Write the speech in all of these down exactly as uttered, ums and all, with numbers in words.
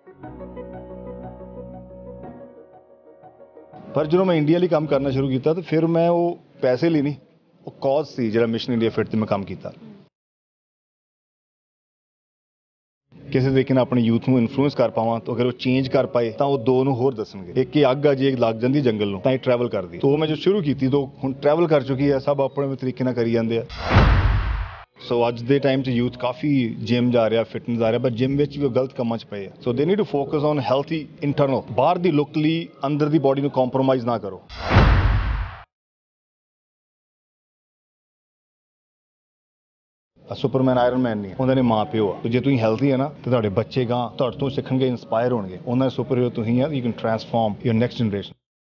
पर जो मैं इंडिया लिए काम करना शुरू किया तो फिर मैं वो पैसे लिए नहीं, वो कॉज सी जो मिशन इंडिया फिट ते मैं काम किया। किसी तरीके ਨਾਲ अपने यूथ ਨੂੰ ਇਨਫਲੂਐਂਸ ਕਰ ਪਾਵਾਂ ਤਾਂ ਅਗਰ ਉਹ ਚੇਂਜ ਕਰ ਪਾਏ ਤਾਂ ਉਹ ਦੋ ਨੂੰ ਹੋਰ ਦੱਸਣਗੇ। ਇੱਕ ਹੀ ਅੱਗ ਆ ਜੇ ਲੱਗ ਜਾਂਦੀ ਜੰਗਲ ਨੂੰ ਤਾਂ ਇਹ ਟਰੈਵਲ ਕਰਦੀ। ਤੋਂ ਮੈਂ ਜੋ ਸ਼ੁਰੂ ਕੀਤੀ ਤੋਂ ਹੁਣ ਟਰੈਵਲ ਕਰ ਚੁੱਕੀ ਹੈ, ਸਭ ਆਪਣੇ ਤਰੀਕੇ ਨਾਲ ਕਰੀ ਜਾਂਦੇ ਆ। ਸੋ ਅੱਜ ਦੇ ਟਾਈਮ 'ਚ ਯੂਥ ਕਾਫੀ ਜਿਮ ਜਾ ਰਿਹਾ, ਫਿਟਨੈਸ ਜਾ ਰਿਹਾ, ਪਰ ਜਿਮ ਵਿੱਚ ਵੀ ਉਹ ਗਲਤ ਕੰਮਾਂ 'ਚ ਪਏ ਆ। So they need to focus on healthy internal. ਬਾਹਰ ਦੀ ਲੁੱਕ ਲਈ ਅੰਦਰ ਦੀ ਬੋਡੀ ਨੂੰ ਕੰਪਰੋਮਾਈਜ਼ ਨਾ ਕਰੋ। ਸੁਪਰਮੈਨ ਆਇਰਨਮੈਨ ਨਹੀਂ, ਉਹਨਾਂ ਦੇ ਮਾਂ ਪਿਓ ਆ। ਤੇ ਜੇ ਤੁਸੀਂ ਹੈਲਥੀ ਹੈ ਨਾ ਤੇ ਤੁਹਾਡੇ ਬੱਚੇ ਗਾਂ ਤੁਹਾਡੇ ਤੋਂ ਸਿੱਖਣਗੇ, ਇੰਸਪਾਇਰ ਹੋਣਗੇ। ਉਹਨਾਂ ਦੇ ਸੁਪਰ ਹੀਰੋ ਤੁਸੀਂ ਆ। You can transform your next generation.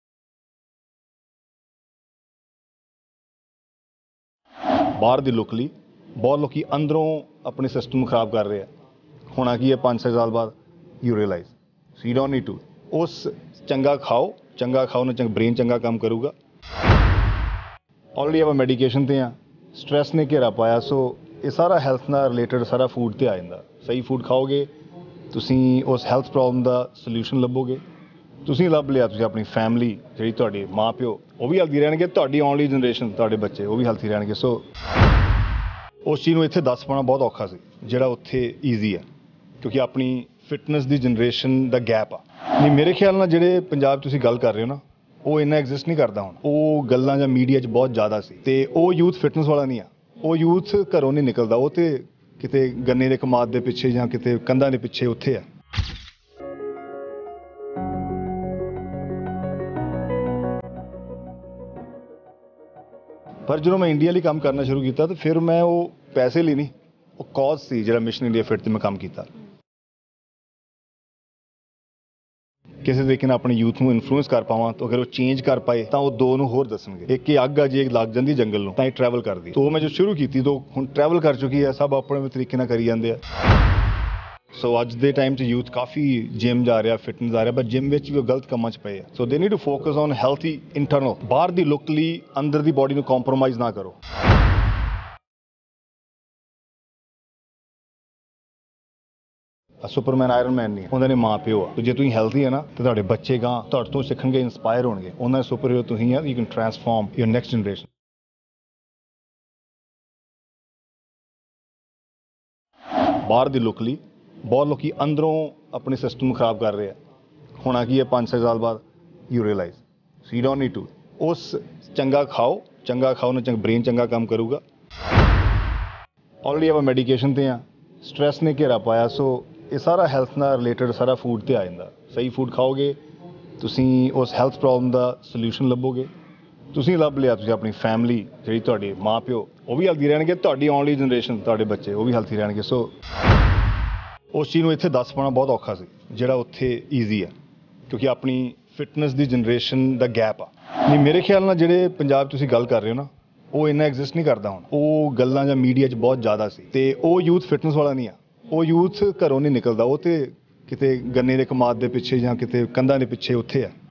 ਬਾਹਰ ਦੀ ਲੁੱਕ ਲਈ ਬਹੁਤ ਲੋਕੀ ਅੰਦਰੋਂ ਆਪਣੇ ਸਿਸਟਮ ਨੂੰ ਖਰਾਬ ਕਰ ਰਹੇ ਆ। ਹੋਣਾ ਕੀ ਹੈ, ਪੰਜ ਛੇ ਸਾਲ ਬਾਅਦ you realize so you don't need to. ਉਸ ਚੰਗਾ ਖਾਓ, ਚੰਗਾ ਖਾਓ ਨਾ ਚੰਗਾ ਬ੍ਰੇਨ ਚੰਗਾ ਕੰਮ ਕਰੂਗਾ। ਆਲਰੇਡੀ ਆਪਾਂ ਮੈਡੀਕੇਸ਼ਨ ਤੇ ਆ, ਸਟ੍ਰੈਸ ਨੇ ਘੇਰਾ ਪਾਇਆ। ਸੋ ਇਹ ਸਾਰਾ ਹੈਲਥ ਨਾਲ ਰਿਲੇਟਡ ਸਾਰਾ ਫੂਡ ਤੇ ਆ ਜਾਂਦਾ। ਸਹੀ ਫੂਡ ਖਾਓਗੇ ਤੁਸੀਂ ਉਸ ਹੈਲਥ ਪ੍ਰੋਬਲਮ ਦਾ ਸੋਲੂਸ਼ਨ ਲੱਭੋਗੇ। ਤੁਸੀਂ ਲੱਭ ਲਿਆ, ਤੁਸੀਂ ਆਪਣੀ ਫੈਮਿਲੀ ਜਿਹੜੀ ਤੁਹਾਡੇ ਮਾਂ ਪਿਓ ਉਹ ਵੀ ਹੈਲਥੀ ਰਹਿਣਗੇ, ਤੁਹਾਡੀ ਆਉਣ ਵਾਲੀ ਜਨਰੇਸ਼ਨ ਤੁਹਾਡੇ ਬੱਚੇ ਉਹ ਵੀ ਹੈਲਥੀ ਰਹਿਣਗੇ। ਸੋ ਉਸ ਚੀਜ਼ ਨੂੰ ਇੱਥੇ ਦੱਸ ਪਾਉਣਾ ਬਹੁਤ ਔਖਾ ਸੀ, ਜਿਹੜਾ ਉੱਥੇ ਈਜ਼ੀ ਆ, ਕਿਉਂਕਿ ਆਪਣੀ ਫਿਟਨੈਸ ਦੀ ਜਨਰੇਸ਼ਨ ਦਾ ਗੈਪ ਆ। ਨਹੀਂ, ਮੇਰੇ ਖਿਆਲ ਨਾਲ ਜਿਹੜੇ ਪੰਜਾਬ ਤੁਸੀਂ ਗੱਲ ਕਰ ਰਹੇ ਹੋ ਨਾ, ਉਹ ਇੰਨਾ ਐਗਜ਼ਿਸਟ ਨਹੀਂ ਕਰਦਾ ਹੁਣ। ਉਹ ਗੱਲਾਂ ਜਾਂ ਮੀਡੀਆ 'ਚ ਬਹੁਤ ਜ਼ਿਆਦਾ ਸੀ ਤੇ ਉਹ ਯੂਥ ਫਿਟਨੈਸ ਵਾਲਾ ਨਹੀਂ ਆ। ਉਹ ਯੂਥ ਘਰੋਂ ਨਹੀਂ ਨਿਕਲਦਾ, ਉਹ ਤੇ ਕਿਤੇ ਗੰਨੇ ਦੇ ਕਮਾਦ ਦੇ ਪਿੱਛੇ ਜਾਂ ਕਿਤੇ ਕੰਧਾਂ ਦੇ ਪਿੱਛੇ ਉੱਥੇ ਆ। ਪਰ ਜਦੋਂ ਮੈਂ ਇੰਡੀਆ ਲਈ ਕੰਮ ਕਰਨਾ ਸ਼ੁਰੂ ਕੀਤਾ ਤਾਂ ਫਿਰ ਮੈਂ ਉਹ ਪੈਸੇ ਲਈ ਨਹੀਂ, ਉਹ ਕੌਜ਼ ਸੀ ਜਿਹੜਾ ਮਿਸ਼ਨ ਇੰਡੀਆ ਫਿਟ ਤੇ ਮੈਂ ਕੰਮ ਕੀਤਾ। ਕਿਸੇ ਤਰੀਕੇ ਨਾਲ ਆਪਣੇ ਯੂਥ ਨੂੰ ਇਨਫਲੂਐਂਸ ਕਰ ਪਾਵਾਂ ਤਾਂ ਅਗਰ ਉਹ ਚੇਂਜ ਕਰ ਪਾਏ ਤਾਂ ਉਹ ਦੋ ਨੂੰ ਹੋਰ ਦੱਸਣਗੇ। ਇੱਕ ਹੀ ਅੱਗ ਆ ਜੇ ਲੱਗ ਜਾਂਦੀ ਜੰਗਲ ਨੂੰ ਤਾਂ ਇਹ ਟਰੈਵਲ ਕਰਦੀ। ਤੋਂ ਮੈਂ ਜੋ ਸ਼ੁਰੂ ਕੀਤੀ ਤੋਂ ਹੁਣ ਟਰੈਵਲ ਕਰ ਚੁੱਕੀ ਹੈ, ਸਭ ਆਪਣੇ ਤਰੀਕੇ ਨਾਲ ਕਰੀ ਜਾਂਦੇ ਆ। ਸੋ ਅੱਜ ਦੇ ਟਾਈਮ 'ਚ ਯੂਥ ਕਾਫੀ ਜਿਮ ਜਾ ਰਿਹਾ, ਫਿਟਨੈਸ ਜਾ ਰਿਹਾ, ਪਰ ਜਿਮ ਵਿੱਚ ਵੀ ਉਹ ਗਲਤ ਕੰਮਾਂ 'ਚ ਪਏ ਆ। So they need to focus on healthy internal. ਬਾਹਰ ਦੀ ਲੁੱਕ ਲਈ ਅੰਦਰ ਦੀ ਬੋਡੀ ਨੂੰ ਕੰਪਰੋਮਾਈਜ਼ ਨਾ ਕਰੋ। ਸੁਪਰਮੈਨ ਆਇਰਨਮੈਨ ਨਹੀਂ, ਉਹਨਾਂ ਦੇ ਮਾਂ ਪਿਓ ਆ। ਤੇ ਜੇ ਤੁਸੀਂ ਹੈਲਥੀ ਹੈ ਨਾ ਤੇ ਤੁਹਾਡੇ ਬੱਚੇ ਗਾਂ ਤੁਹਾਡੇ ਤੋਂ ਸਿੱਖਣਗੇ, ਇੰਸਪਾਇਰ ਹੋਣਗੇ। ਉਹਨਾਂ ਦੇ ਸੁਪਰ ਹੀਰੋ ਤੁਸੀਂ ਆ। You can transform your next generation. ਬਾਹਰ ਦੀ ਲੁੱਕ ਲਈ ਬਹੁਤ ਲੋਕੀ ਅੰਦਰੋਂ ਆਪਣੇ ਸਿਸਟਮ ਨੂੰ ਖਰਾਬ ਕਰ ਰਹੇ ਆ। ਹੋਣਾ ਕੀ ਹੈ, ਪੰਜ ਛੇ ਸਾਲ ਬਾਅਦ you realize so you don't need to. ਉਸ ਚੰਗਾ ਖਾਓ, ਚੰਗਾ ਖਾਓ ਨਾ ਚੰਗਾ ਬ੍ਰੇਨ ਚੰਗਾ ਕੰਮ ਕਰੂਗਾ। ਆਲਰੇਡੀ ਆਪਾਂ ਮੈਡੀਕੇਸ਼ਨ ਤੇ ਆ, ਸਟ੍ਰੈਸ ਨੇ ਘੇਰਾ ਪਾਇਆ। ਸੋ ਇਹ ਸਾਰਾ ਹੈਲਥ ਨਾਲ ਰਿਲੇਟਡ ਸਾਰਾ ਫੂਡ ਤੇ ਆ ਜਾਂਦਾ। ਸਹੀ ਫੂਡ ਖਾਓਗੇ ਤੁਸੀਂ ਉਸ ਹੈਲਥ ਪ੍ਰੋਬਲਮ ਦਾ ਸੋਲੂਸ਼ਨ ਲੱਭੋਗੇ। ਤੁਸੀਂ ਲੱਭ ਲਿਆ, ਤੁਸੀਂ ਆਪਣੀ ਫੈਮਿਲੀ ਜਿਹੜੀ ਤੁਹਾਡੇ ਮਾਂ ਪਿਓ ਉਹ ਵੀ ਹੈਲਥੀ ਰਹਿਣਗੇ, ਤੁਹਾਡੀ ਆਉਣ ਵਾਲੀ ਜਨਰੇਸ਼ਨ ਤੁਹਾਡੇ ਬੱਚੇ ਉਹ ਵੀ ਹੈਲਥੀ ਰਹਿਣਗੇ। ਸੋ ਉਸ ਚੀਜ਼ ਨੂੰ ਇੱਥੇ ਦੱਸ ਪਾਉਣਾ ਬਹੁਤ ਔਖਾ ਸੀ, ਜਿਹੜਾ ਉੱਥੇ ਈਜ਼ੀ ਆ, ਕਿਉਂਕਿ ਆਪਣੀ ਫਿਟਨੈਸ ਦੀ ਜਨਰੇਸ਼ਨ ਦਾ ਗੈਪ ਆ। ਨਹੀਂ, ਮੇਰੇ ਖਿਆਲ ਨਾਲ ਜਿਹੜੇ ਪੰਜਾਬ ਤੁਸੀਂ ਗੱਲ ਕਰ ਰਹੇ ਹੋ ਨਾ, ਉਹ ਇੰਨਾ ਐਗਜ਼ਿਸਟ ਨਹੀਂ ਕਰਦਾ ਹੁਣ। ਉਹ ਗੱਲਾਂ ਜਾਂ ਮੀਡੀਆ 'ਚ ਬਹੁਤ ਜ਼ਿਆਦਾ ਸੀ ਤੇ ਉਹ ਯੂਥ ਫਿਟਨੈਸ ਵਾਲਾ ਨਹੀਂ ਆ। ਉਹ ਯੂਥ ਘਰੋਂ ਨਹੀਂ ਨਿਕਲਦਾ, ਉਹ ਤੇ ਕਿਤੇ ਗੰਨੇ ਦੇ ਕਮਾਦ ਦੇ ਪਿੱਛੇ ਜਾਂ ਕਿਤੇ ਕੰਧਾਂ ਦੇ ਪਿੱਛੇ ਉੱਥੇ ਆ।